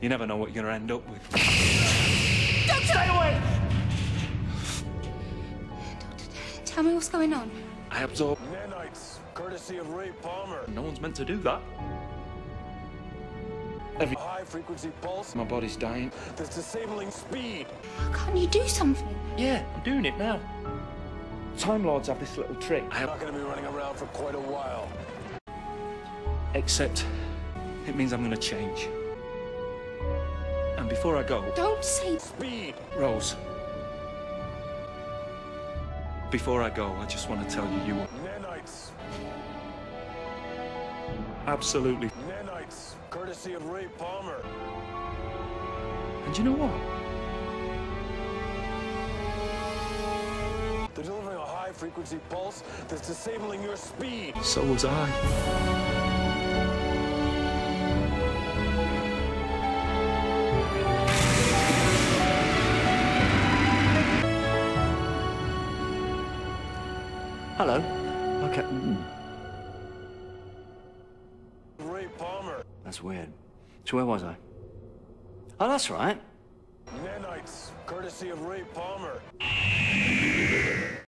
You never know what you're going to end up with. Doctor! Stay away! Doctor, tell me what's going on. I absorb. Nanites, courtesy of Ray Palmer. No one's meant to do that. Every High-frequency pulse. my body's dying. That's disabling speed. Can't you do something? Yeah, I'm doing it now. Time Lords have this little trick. I'm not going to be running around for quite a while. Except it means I'm going to change. And before I go, Don't say... Speed. Rose, before I go, I just want to tell you you are Nanites. absolutely. Nanites, courtesy of Ray Palmer. And you know what? They're delivering a high-frequency pulse that's disabling your speed. So was I. Hello. Okay. Ray Palmer. That's weird. So where was I? Oh, that's right. Nanites, courtesy of Ray Palmer.